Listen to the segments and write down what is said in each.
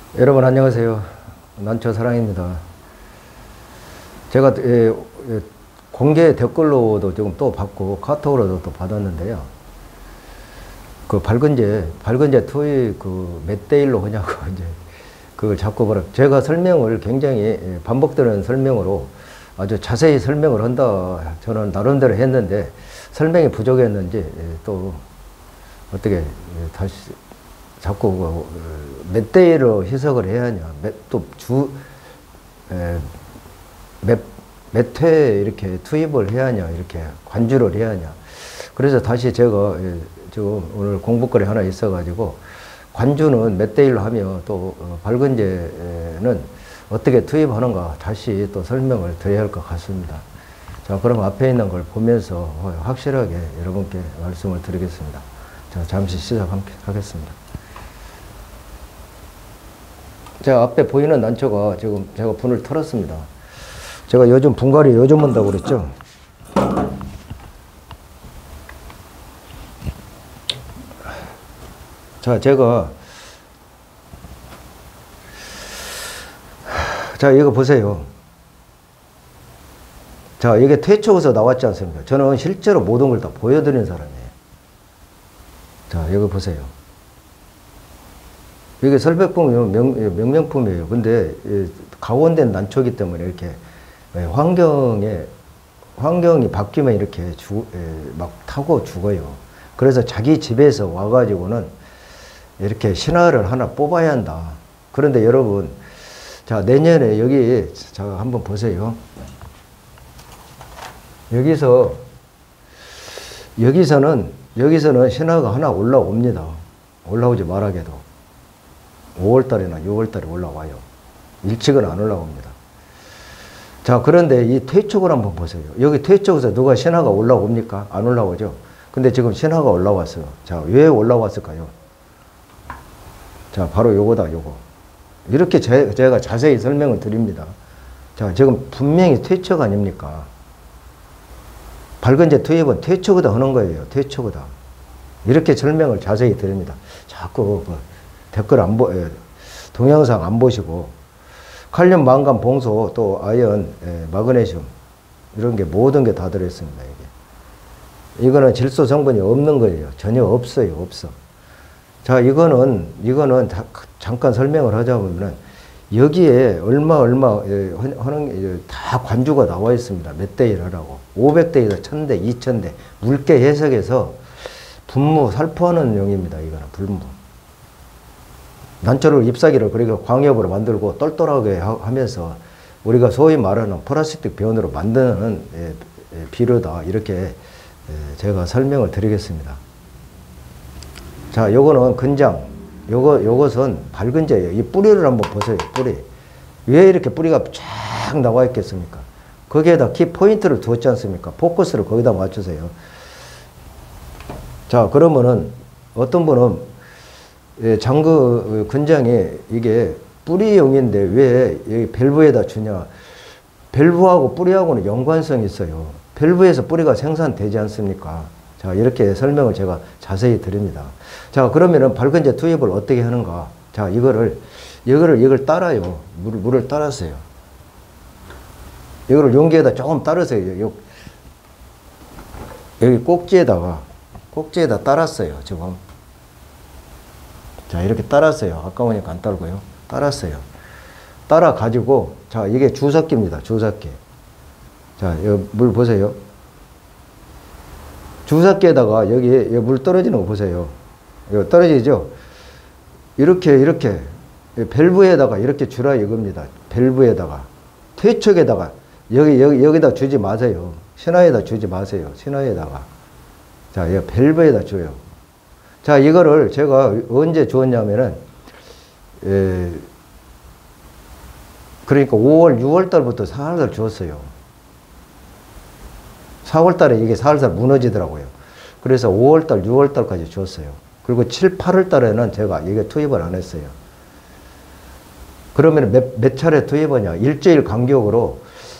여러분 안녕하세요. 난초 사랑입니다. 제가 공개 댓글로도 지금 또 받고 카톡으로도 또 받았는데요. 그 밝은제 투입 그 몇 대 1로 하냐고 이제 그걸 자꾸 제가 설명을 굉장히 반복되는 설명으로 아주 자세히 설명을 한다. 저는 나름대로 했는데 설명이 부족했는지 또 어떻게 다시 자꾸 몇 대 1로 해석을 해야 하냐. 몇 회 이렇게 투입을 해야 하냐. 이렇게 관주를 해야 하냐. 그래서 다시 제가 지금 오늘 공부거리 하나 있어가지고 관주는 몇 대 1로 하며 또 밝은제는 어떻게 투입하는가 다시 또 설명을 드려야 할 것 같습니다. 자, 그럼 앞에 있는 걸 보면서 확실하게 여러분께 말씀을 드리겠습니다. 자, 잠시 시작하겠습니다. 제가 앞에 보이는 난초가 지금 제가 분을 털었습니다. 제가 요즘 분갈이 요즘 한다고 그랬죠. 자, 자, 이거 보세요. 자, 이게 퇴초에서 나왔지 않습니까? 저는 실제로 모든 걸 다 보여드리는 사람이에요. 자, 이거 보세요. 이게 설백봉 명명품이에요. 근데 가온된 난초기 때문에 이렇게 환경이 바뀌면 이렇게 막 타고 죽어요. 그래서 자기 집에서 와가지고는 이렇게 신화를 하나 뽑아야 한다. 그런데 여러분, 자, 내년에 여기, 자, 한번 보세요. 여기서는 신화가 하나 올라옵니다. 올라오지 말아게도. 5월달이나 6월달에 올라와요. 일찍은 안 올라옵니다. 자, 그런데 이 퇴촉을 한번 보세요. 여기 퇴촉에서 누가 신화가 올라옵니까? 안 올라오죠? 근데 지금 신화가 올라왔어요. 자, 왜 올라왔을까요? 자, 바로 요거다, 요거. 이렇게 제가 자세히 설명을 드립니다. 자, 지금 분명히 퇴촉 아닙니까? 밝은제 투입은 퇴촉에다 하는 거예요. 퇴촉에다. 이렇게 설명을 자세히 드립니다. 자꾸 댓글 동영상 안 보시고 칼륨, 망간, 봉소, 또 아연, 마그네슘 이런 게 모든 게 다 들어있습니다. 이거는 질소 성분이 없는 거예요. 전혀 없어요. 없어. 자, 이거는 잠깐 설명을 하자면은 여기에 얼마 하는 다 관주가 나와 있습니다. 몇 대 1 하라고. 500대에서 1000대, 2000대 물개 해석해서 분무 살포하는 용입니다. 이거는 분무. 난초를 잎사귀를 그러니까 광역으로 만들고 똘똘하게 하면서 우리가 소위 말하는 플라스틱 변으로 만드는 비료다. 이렇게 제가 설명을 드리겠습니다. 자, 요거는 근장. 요것은 밝은제예요. 이 뿌리를 한번 보세요. 뿌리. 왜 이렇게 뿌리가 쫙 나와 있겠습니까? 거기에다 키 포인트를 두었지 않습니까? 포커스를 거기다 맞추세요. 자, 그러면은 어떤 분은 근장에 이게 뿌리용인데 왜 여기 밸브에다 주냐? 밸브하고 뿌리하고는 연관성이 있어요. 밸브에서 뿌리가 생산되지 않습니까? 자, 이렇게 설명을 제가 자세히 드립니다. 자, 그러면은 밝은제 투입을 어떻게 하는가? 자, 이걸 따라요. 물을 따랐어요. 이거를 용기에다 조금 따르세요. 여기 꼭지에다 따랐어요. 지금. 자, 이렇게 따랐어요. 아까우니까 안 따르고요. 따랐어요. 따라 가지고, 자, 이게 주석기입니다. 주석기. 자, 여기 물 보세요. 주석기에다가 여기 물 떨어지는 거 보세요. 이거 떨어지죠? 이렇게 밸브에다가 이렇게 주라 이겁니다. 밸브에다가. 퇴촉에다가 여기다 주지 마세요. 신화에다 주지 마세요. 신화에다가. 자, 이 밸브에다 줘요. 자, 이거를 제가 언제 주었냐면은, 그러니까 5월, 6월 달부터 살살 주었어요. 4월 달에 이게 살살 무너지더라고요. 그래서 5월 달, 6월 달까지 주었어요. 그리고 7, 8월 달에는 제가 이게 투입을 안 했어요. 그러면 몇 차례 투입하냐? 일주일 간격으로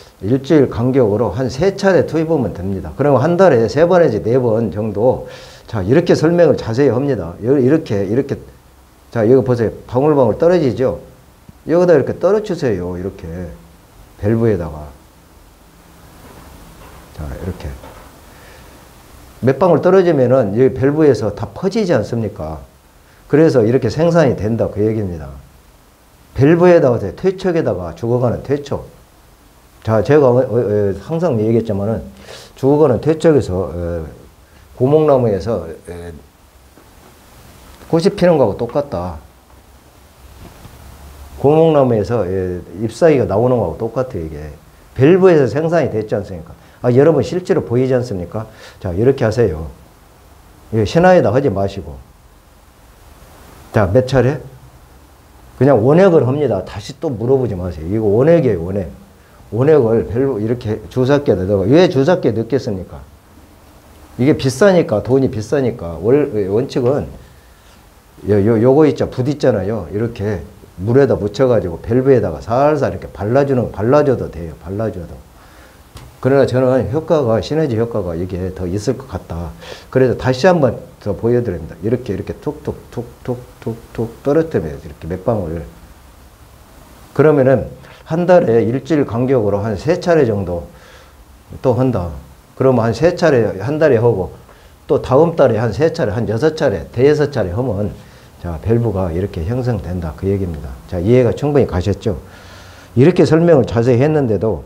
한 3차례 투입하면 됩니다. 그러면 한 달에 3번 내지 4번 정도. 자, 이렇게 설명을 자세히 합니다. 이렇게. 자, 여기 보세요. 방울방울 떨어지죠? 여기다 이렇게 떨어주세요. 이렇게. 밸브에다가. 자, 이렇게. 몇 방울 떨어지면은 이 밸브에서 다 퍼지지 않습니까? 그래서 이렇게 생산이 된다. 그 얘기입니다. 밸브에다가, 퇴척에다가 죽어가는 퇴척. 자, 제가 항상 얘기했지만은 죽어가는 퇴척에서 고목나무에서 꽃이 피는 거하고 똑같다. 고목나무에서 잎사귀가 나오는 거하고 똑같아요, 이게. 밸브에서 생산이 됐지 않습니까? 아, 여러분 실제로 보이지 않습니까? 자, 이렇게 하세요. 신화에다 하지 마시고. 자, 몇 차례? 그냥 원액을 합니다. 다시 또 물어보지 마세요. 이거 원액이에요, 원액. 원액을 밸브 이렇게 주사기에다 넣어. 왜 주사기에 넣겠습니까? 이게 비싸니까, 돈이 비싸니까. 원칙은 요거 있죠. 붓 있잖아요. 이렇게 물에다 묻혀가지고 밸브에다가 살살 이렇게 발라줘도 돼요. 발라줘도. 그러나 저는 효과가, 시너지 효과가 이게 더 있을 것 같다. 그래서 다시 한번 더 보여드립니다. 이렇게 툭툭 떨어뜨려요. 이렇게 몇 방울. 그러면은 한 달에 일주일 간격으로 한 3차례 정도 또 한다. 그러면 한 3차례 한 달에 하고 또 다음 달에 한 3차례, 한 6차례, 대여섯 차례 하면 자, 밸브가 이렇게 형성된다. 그 얘기입니다. 자, 이해가 충분히 가셨죠? 이렇게 설명을 자세히 했는데도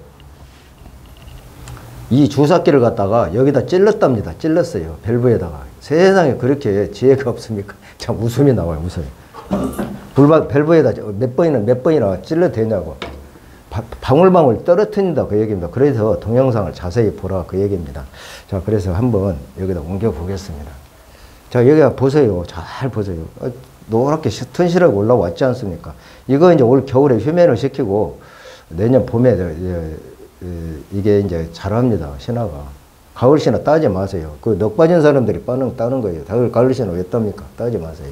이 주사기를 갖다가 여기다 찔렀답니다. 찔렀어요. 밸브에다가. 세상에 그렇게 지혜가 없습니까? 참 웃음이 나와요. 웃음이. 밸브에다 몇 번이나 찔러도 되냐고. 방울방울 떨어뜨린다. 그 얘기입니다. 그래서 동영상을 자세히 보라. 그 얘기입니다. 자, 그래서 한번 여기다 옮겨 보겠습니다. 자, 여기 보세요. 잘 보세요. 노랗게 튼실하게 올라왔지 않습니까? 이거 이제 올 겨울에 휴면을 시키고 내년 봄에 이게 이제 자랍니다. 신화가. 가을 신화 따지 마세요. 그 넋 빠진 사람들이 따는 거예요. 가을 신화 왜 땁니까? 따지 마세요.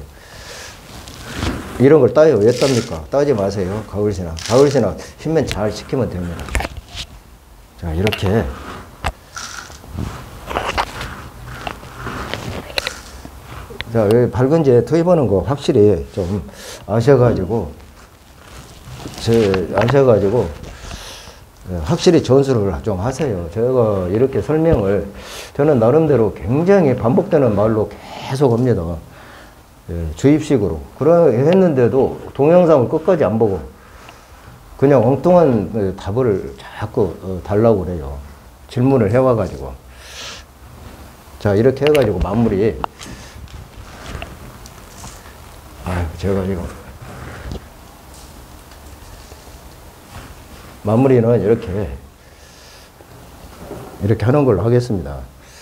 이런 걸 따요. 왜 땁니까? 따지 마세요. 가을 신화. 가을 신화 휴면 잘 시키면 됩니다. 자, 이렇게. 자, 여기 밝은지에 투입하는 거 확실히 좀 아셔가지고, 확실히 전수를 좀 하세요. 제가 이렇게 설명을 저는 나름대로 굉장히 반복되는 말로 계속 합니다. 주입식으로. 했는데도 동영상을 끝까지 안 보고 그냥 엉뚱한 답을 자꾸 달라고 그래요. 질문을 해와가지고. 자, 이렇게 해가지고 마무리. 제가 지금 마무리는 이렇게 하는 걸로 하겠습니다.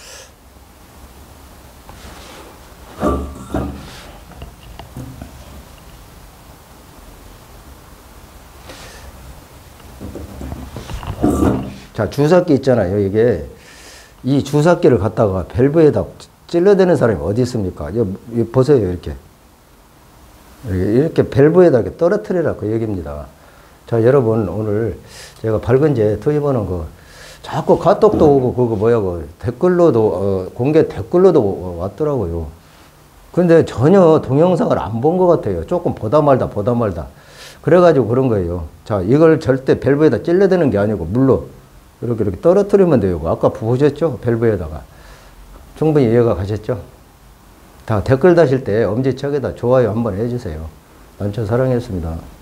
자, 주사기 있잖아요. 이게 이 주사기를 갖다가 밸브에다 찔러대는 사람이 어디 있습니까? 여기 보세요. 이렇게 밸브에다 이렇게 떨어뜨리라. 그 얘기입니다. 자, 여러분, 오늘 제가 밝은지에 투입하는 거 자꾸 카톡도 오고 그거 뭐야, 댓글로도 공개 댓글로도 왔더라고요. 근데 전혀 동영상을 안 본 것 같아요. 조금 보다 말다. 그래가지고 그런 거예요. 자, 이걸 절대 밸브에다 찔러대는 게 아니고 물로 이렇게 떨어뜨리면 돼요. 아까 보셨죠? 밸브에다가. 충분히 이해가 가셨죠? 다 댓글 다실 때 엄지척에다 좋아요 한번 해주세요. 난처 사랑했습니다.